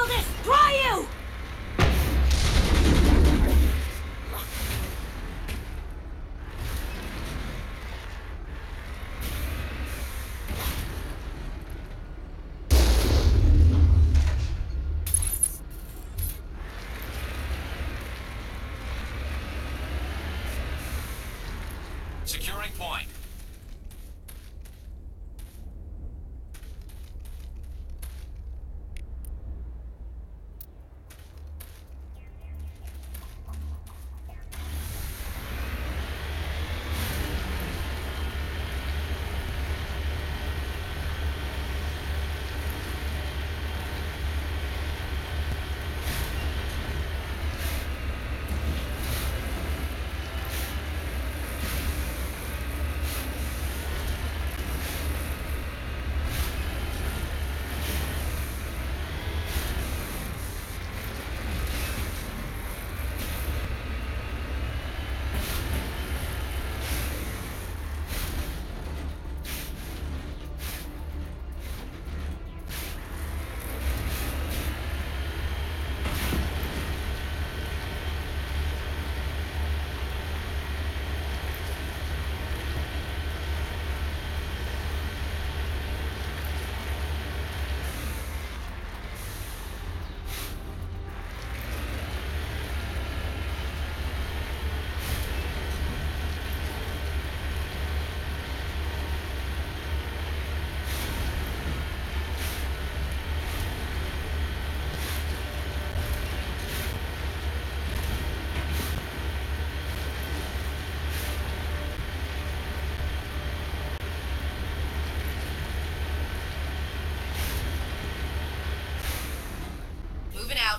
will destroy you! Securing point. Moving out.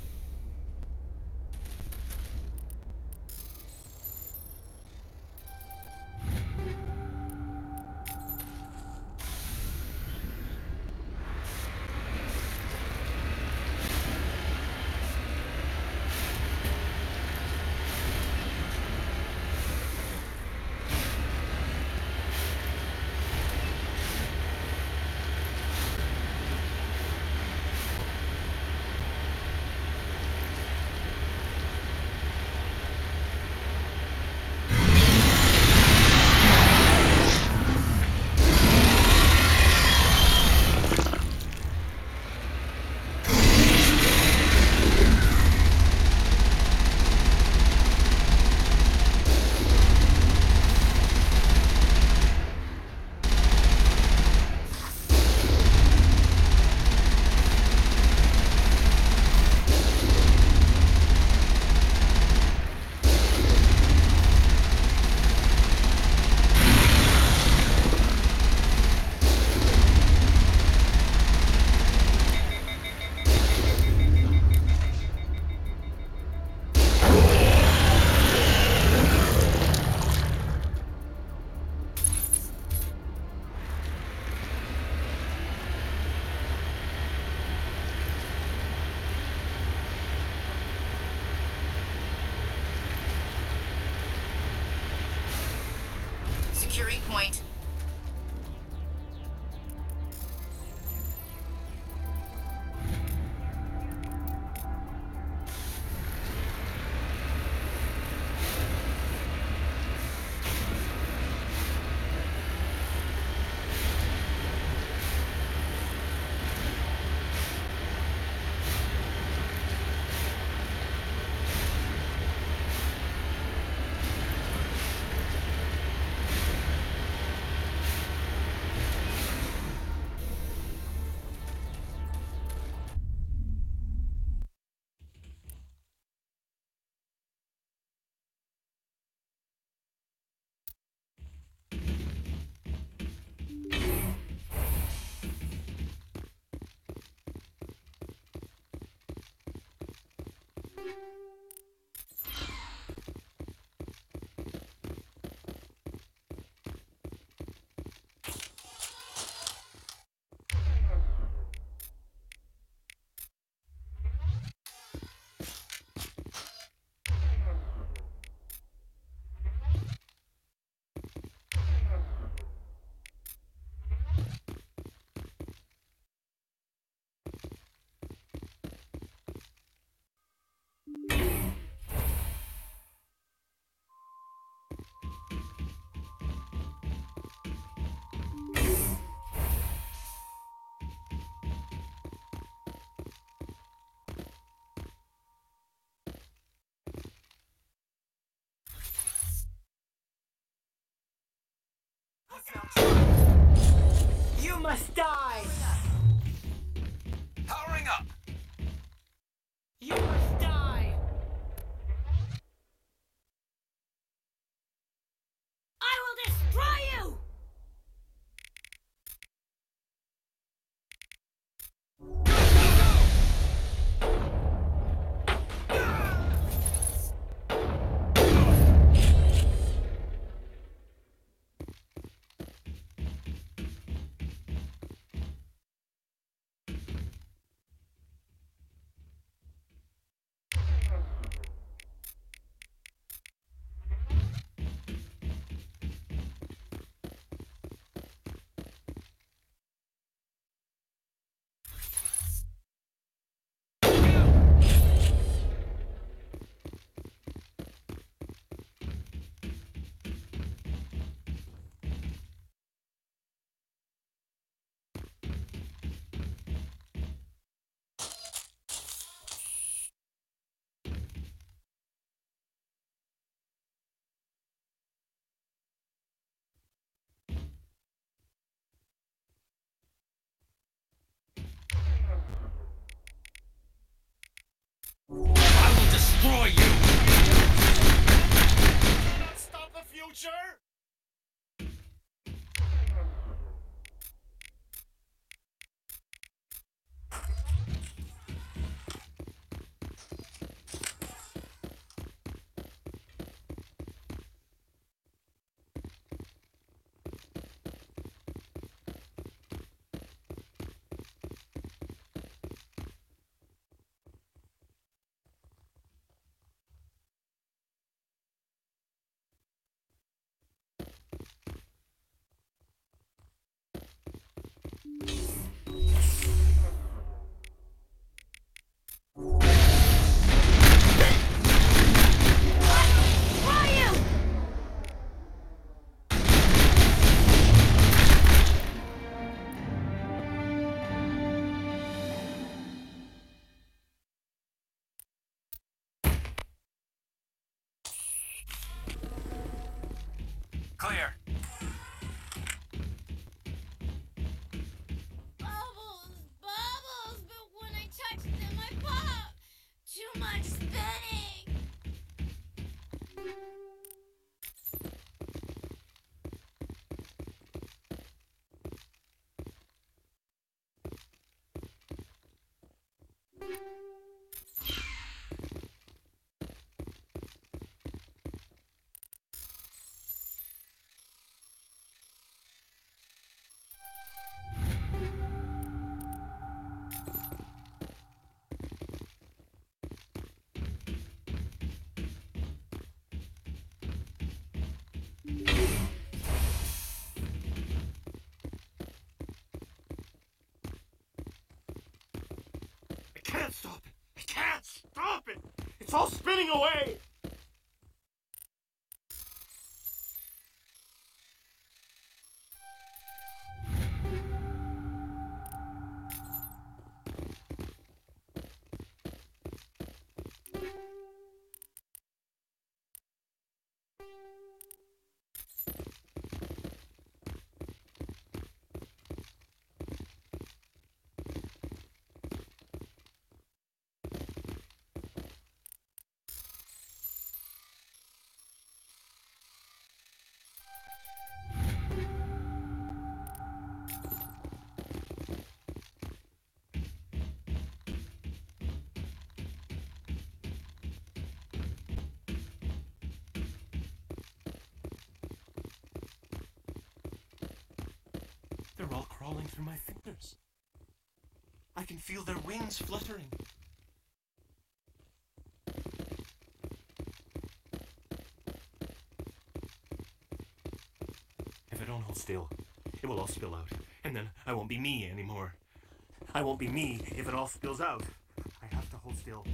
Securing point. You must die! Powering up. You must die! I will destroy you! I will destroy you. Not stop the future? Clear. Bubbles, but when I touch them, I pop. Too much spinning. I can't stop it! I can't stop it! It's all spinning away! They're all crawling through my fingers. I can feel their wings fluttering. If I don't hold still, it will all spill out, and then I won't be me anymore. I won't be me if it all spills out. I have to hold still.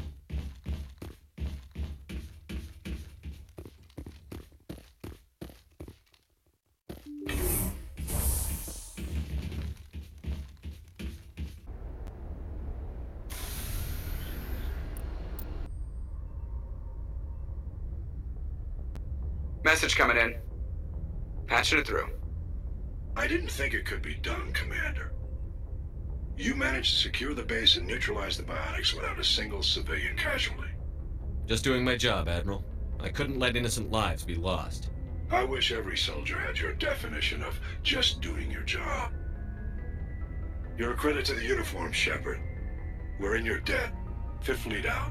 Message coming in. Patching it through. I didn't think it could be done, Commander. You managed to secure the base and neutralize the biotics without a single civilian casualty. Just doing my job, Admiral. I couldn't let innocent lives be lost. I wish every soldier had your definition of just doing your job. You're a credit to the uniform, Shepard. We're in your debt. Fifth Fleet out.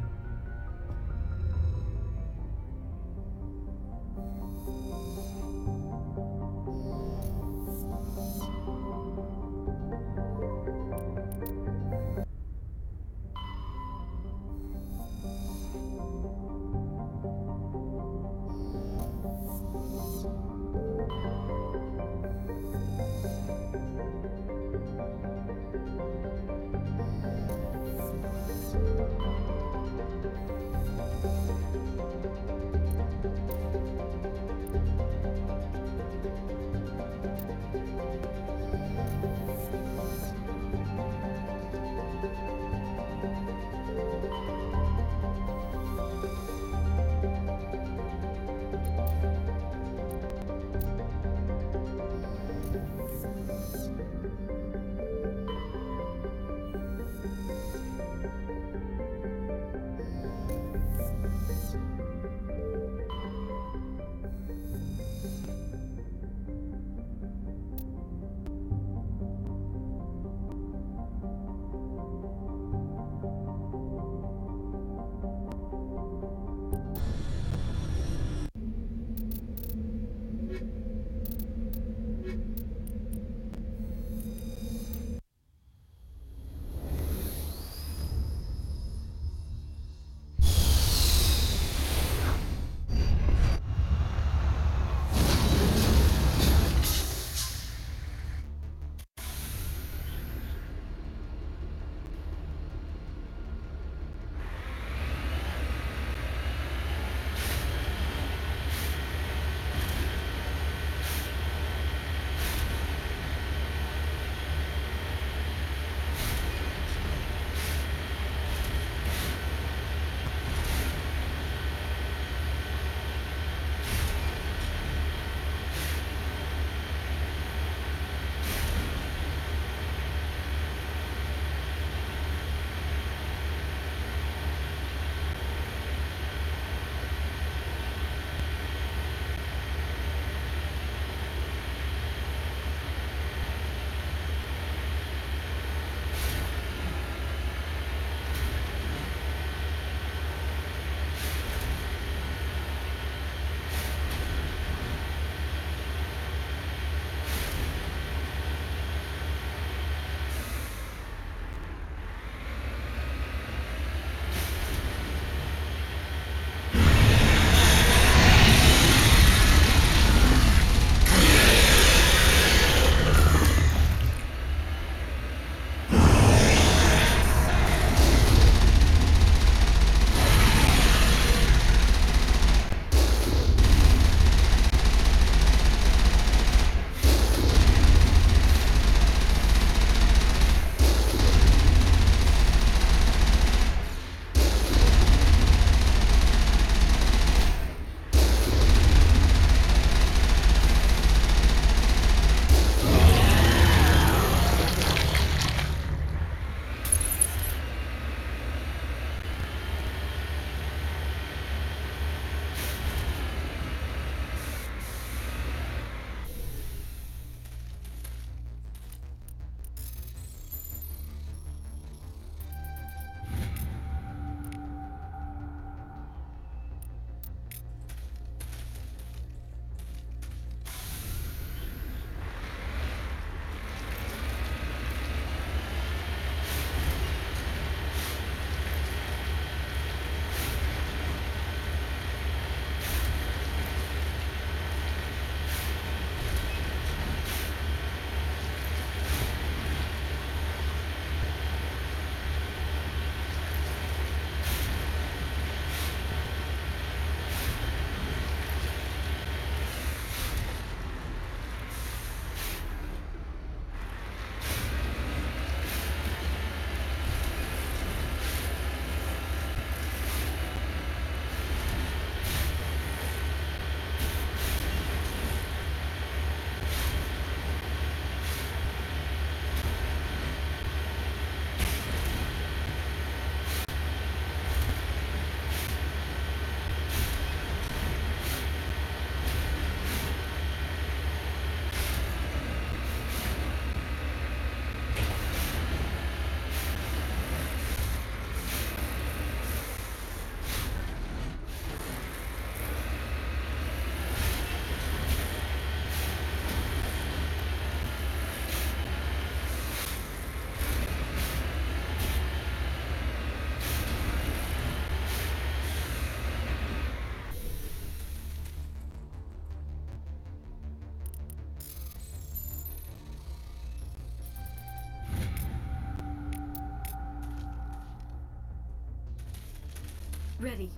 Ready.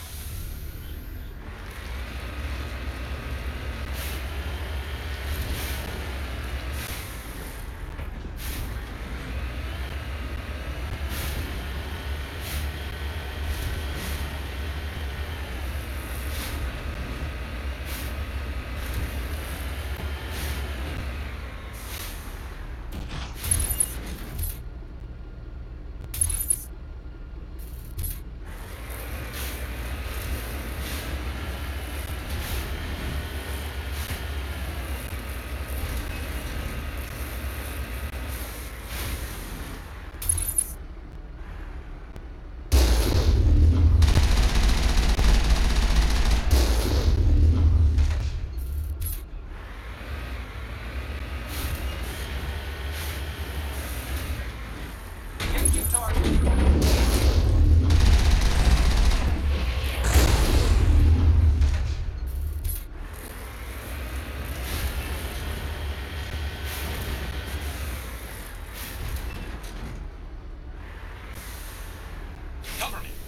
Cover me!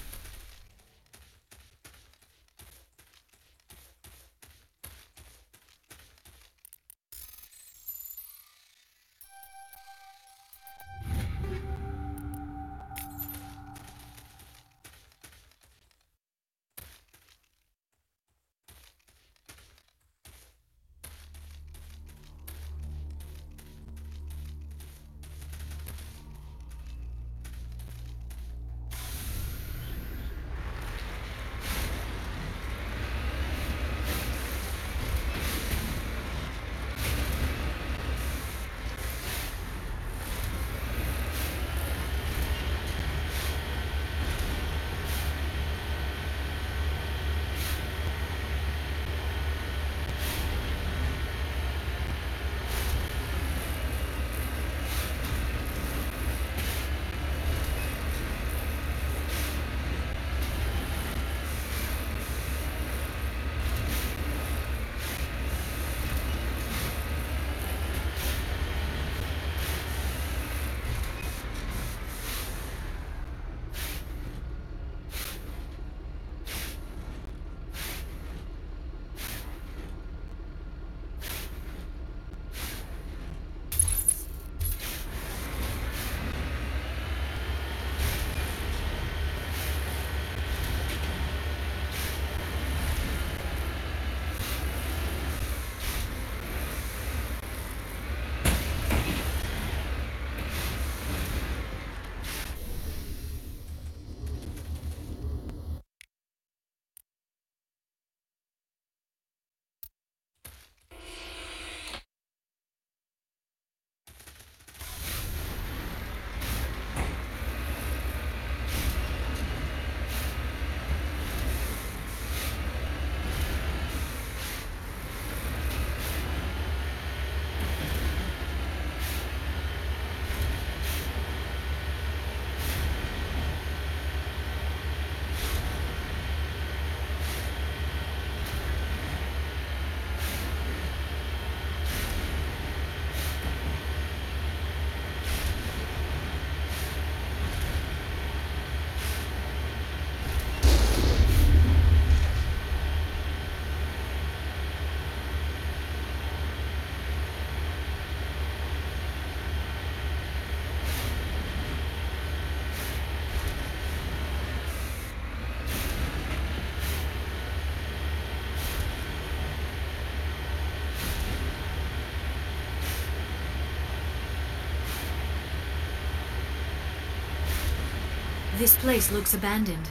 This place looks abandoned.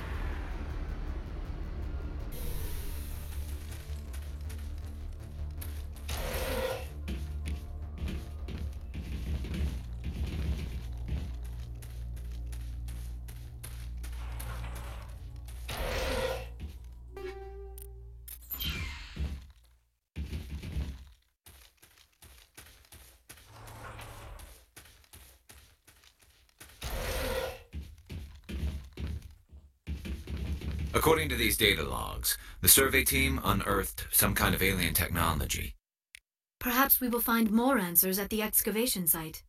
According to these data logs, the survey team unearthed some kind of alien technology. Perhaps we will find more answers at the excavation site.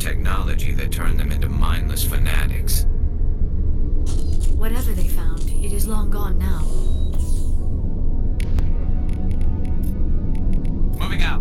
technology that turned them into mindless fanatics. Whatever they found, it is long gone now. Moving out.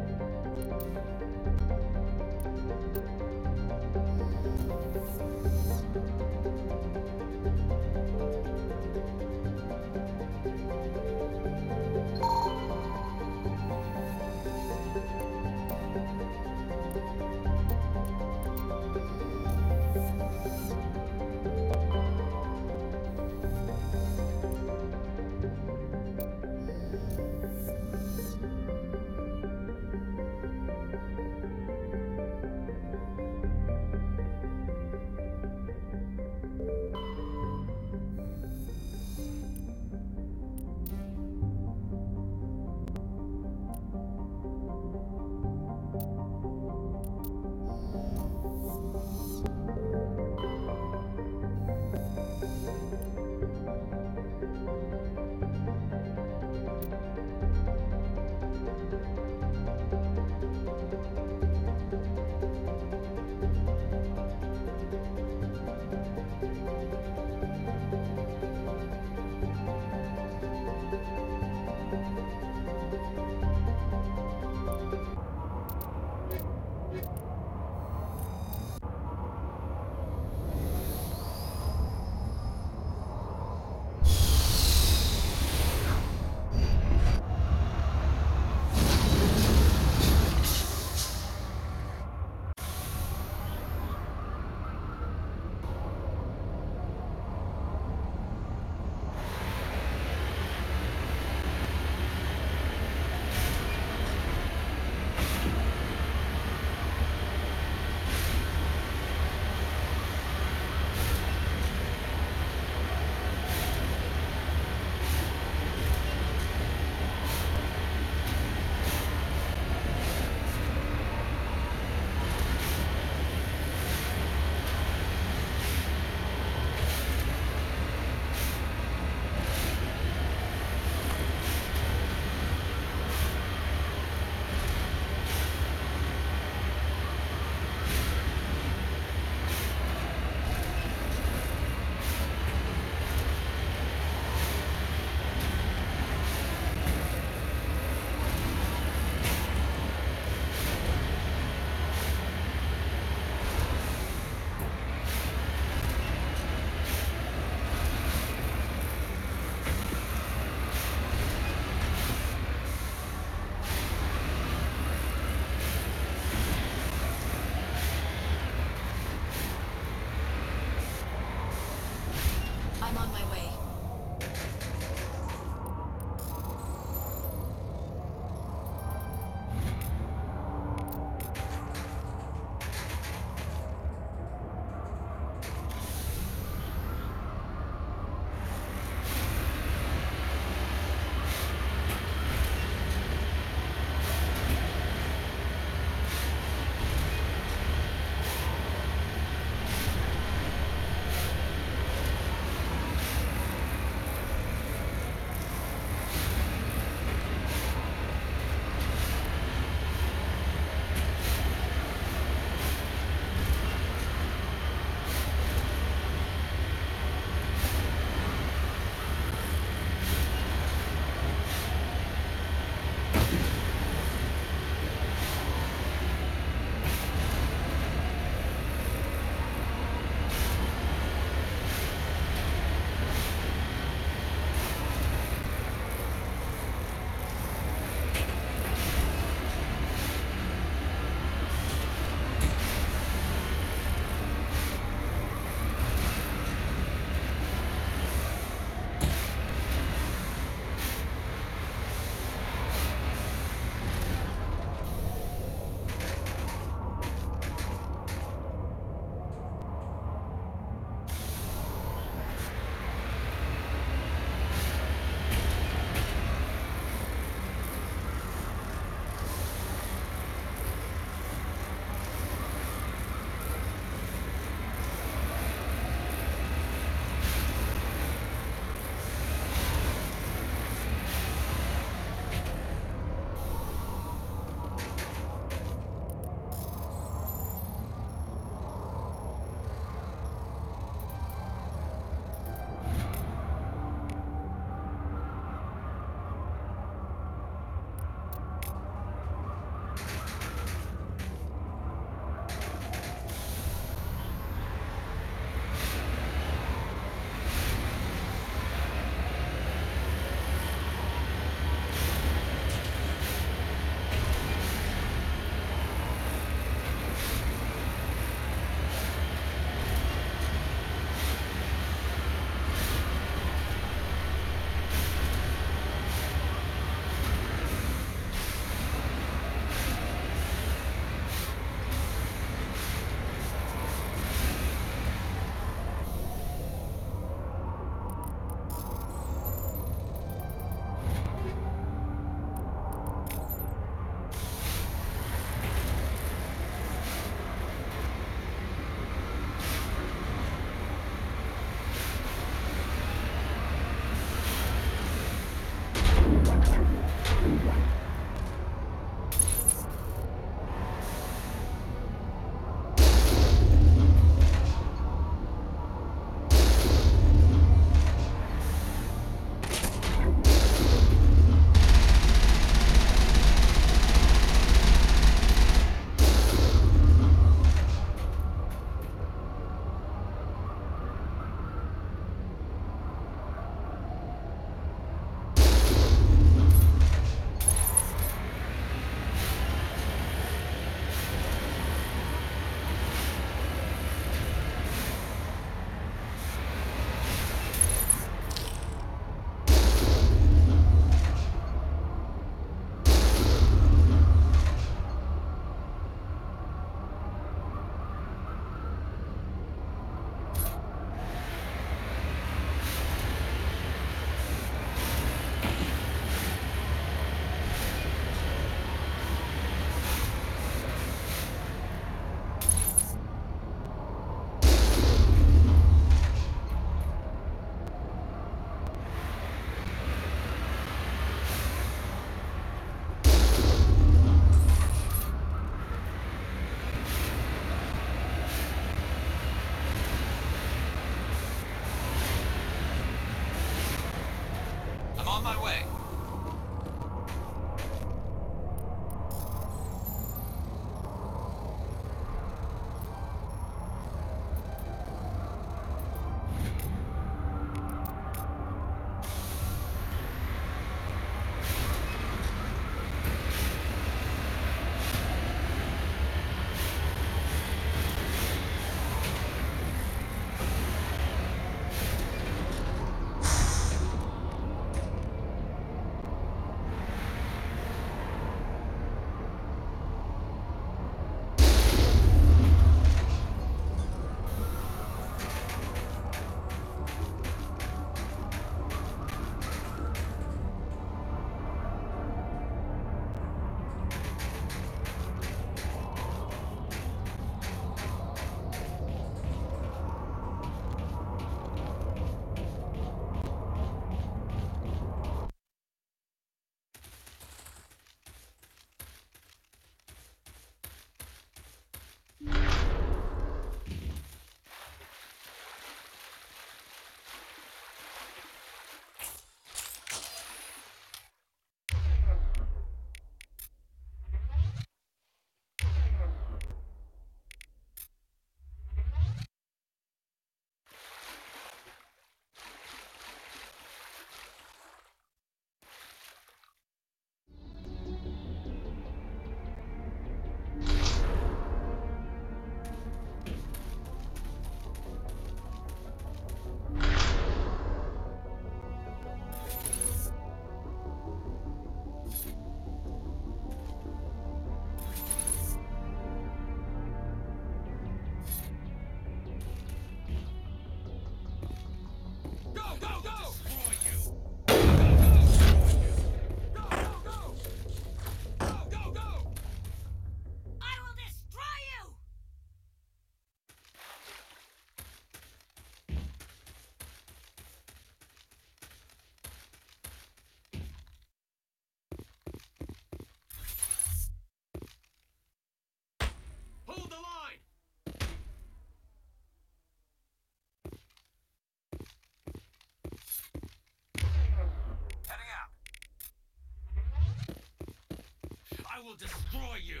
destroy you!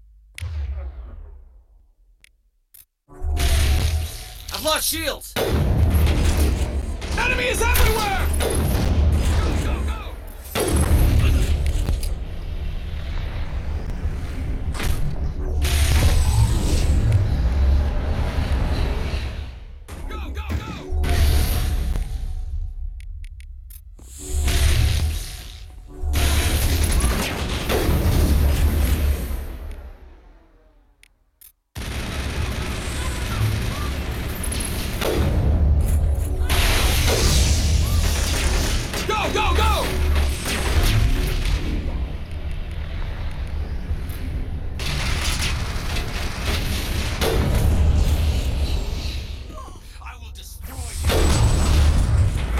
I've lost shields! Enemy is everywhere! Go, go, go! Go, go, go! Go, go, go! I will destroy you!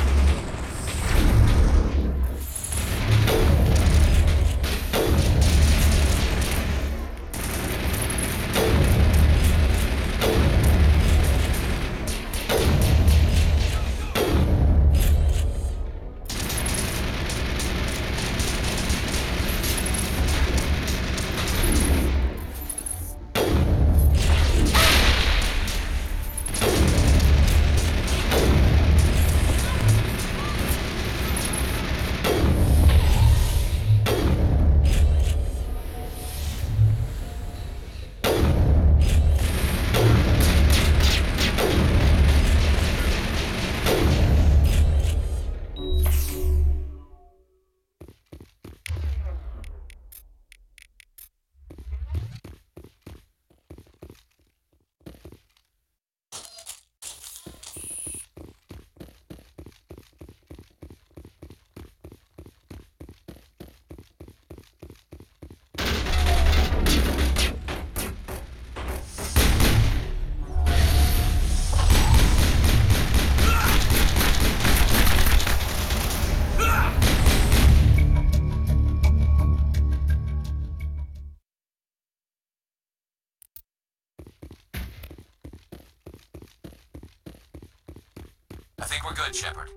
I think we're good, Shepard.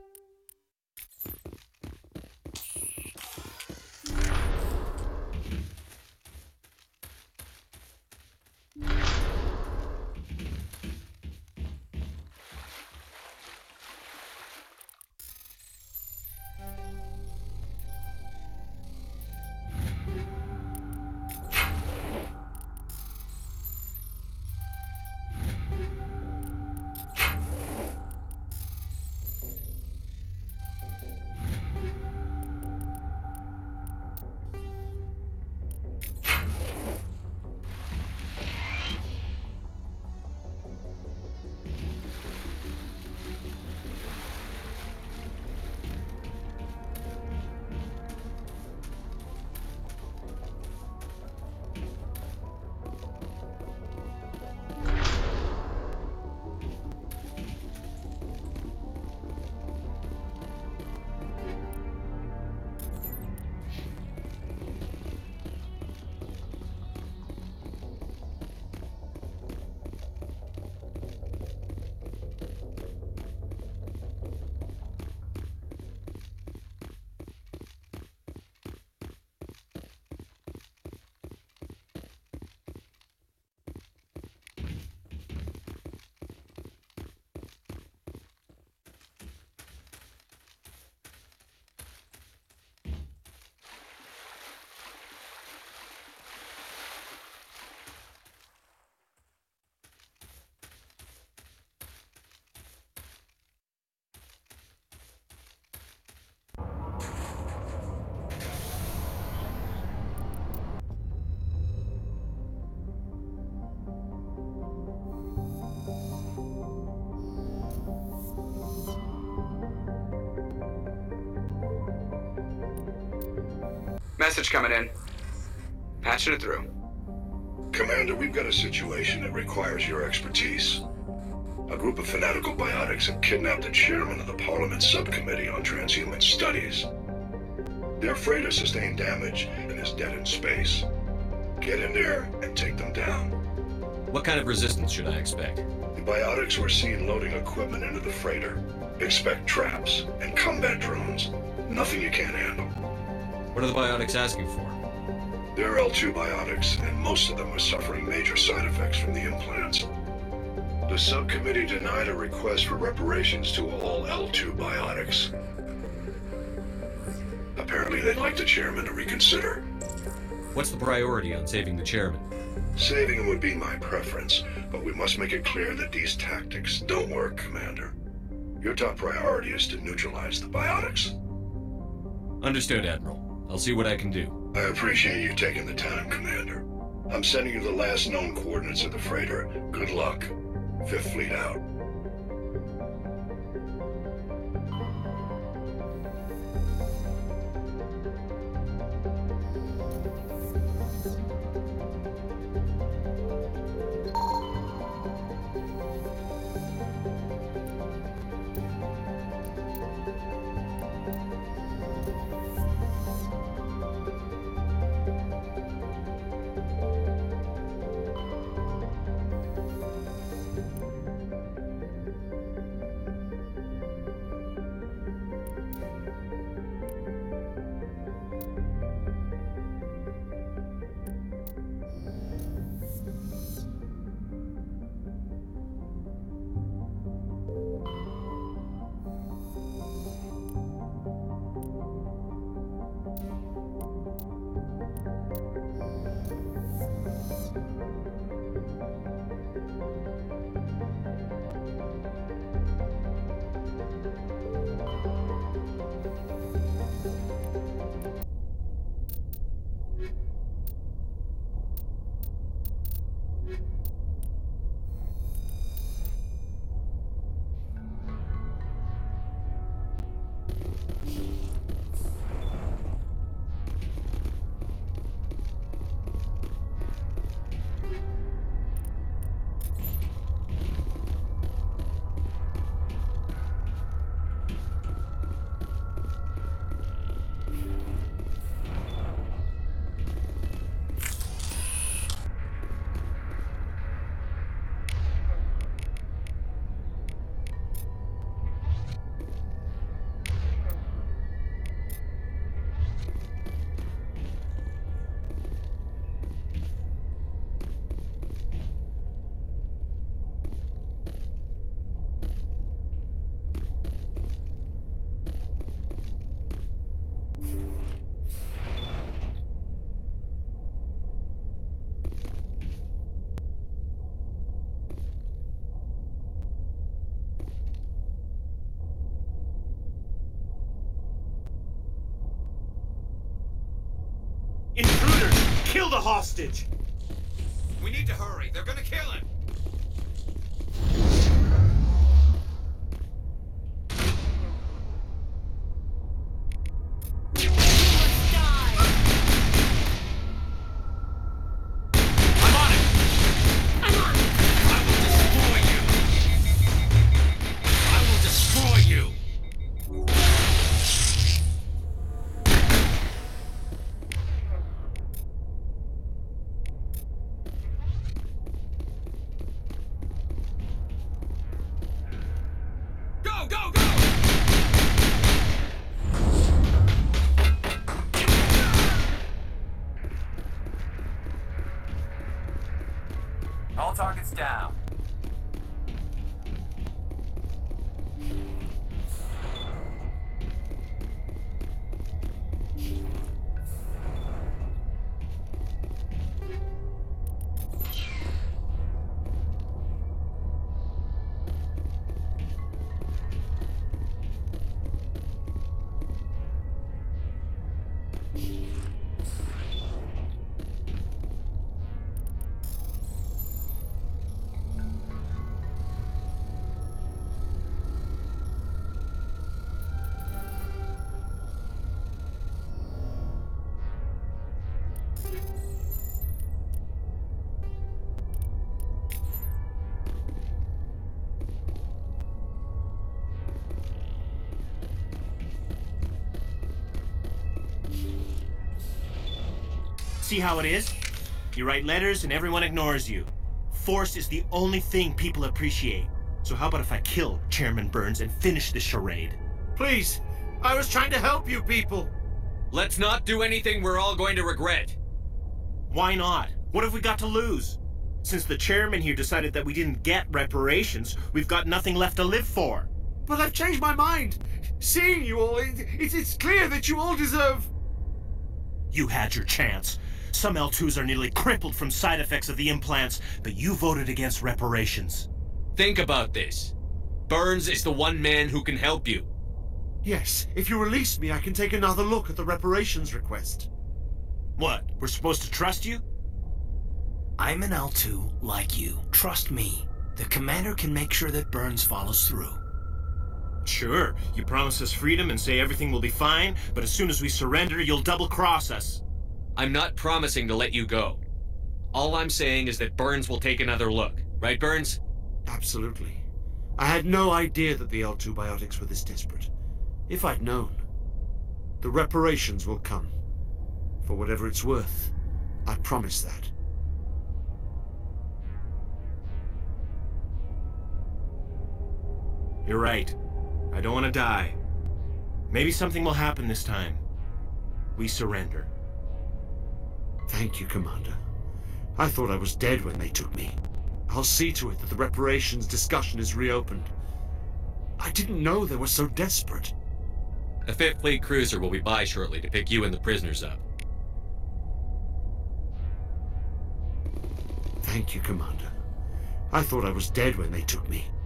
Message coming in. Patching it through. Commander, we've got a situation that requires your expertise. A group of fanatical biotics have kidnapped the chairman of the Parliament Subcommittee on Transhuman Studies. Their freighter sustained damage and is dead in space. Get in there and take them down. What kind of resistance should I expect? The biotics were seen loading equipment into the freighter. Expect traps and combat drones. Nothing you can't handle. What are the biotics asking for? They're L2 biotics, and most of them are suffering major side effects from the implants. The subcommittee denied a request for reparations to all L2 biotics. Apparently they'd like the chairman to reconsider. What's the priority on saving the chairman? Saving him would be my preference, but we must make it clear that these tactics don't work, Commander. Your top priority is to neutralize the biotics. Understood, Admiral. I'll see what I can do. I appreciate you taking the time, Commander. I'm sending you the last known coordinates of the freighter. Good luck. Fifth Fleet out. Intruder! Kill the hostage! We need to hurry. They're gonna kill him. All targets down. See how it is? You write letters and everyone ignores you. Force is the only thing people appreciate. So how about if I kill Chairman Burns and finish this charade? Please, I was trying to help you people. Let's not do anything we're all going to regret. Why not? What have we got to lose? Since the chairman here decided that we didn't get reparations, we've got nothing left to live for. But I've changed my mind. Seeing you all, it's clear that you all deserve... You had your chance. Some L2s are nearly crippled from side effects of the implants, but you voted against reparations. Think about this. Burns is the one man who can help you. Yes, if you release me, I can take another look at the reparations request. What, we're supposed to trust you? I'm an L2 like you. Trust me. The commander can make sure that Burns follows through. Sure, you promise us freedom and say everything will be fine, but as soon as we surrender, you'll double-cross us. I'm not promising to let you go. All I'm saying is that Burns will take another look. Right, Burns? Absolutely. I had no idea that the L2 biotics were this desperate. If I'd known, the reparations will come. For whatever it's worth, I promise that. You're right. I don't want to die. Maybe something will happen this time. We surrender. Thank you, Commander. I thought I was dead when they took me. I'll see to it that the reparations discussion is reopened. I didn't know they were so desperate. A 5th Fleet cruiser will be by shortly to pick you and the prisoners up. Thank you, Commander. I thought I was dead when they took me.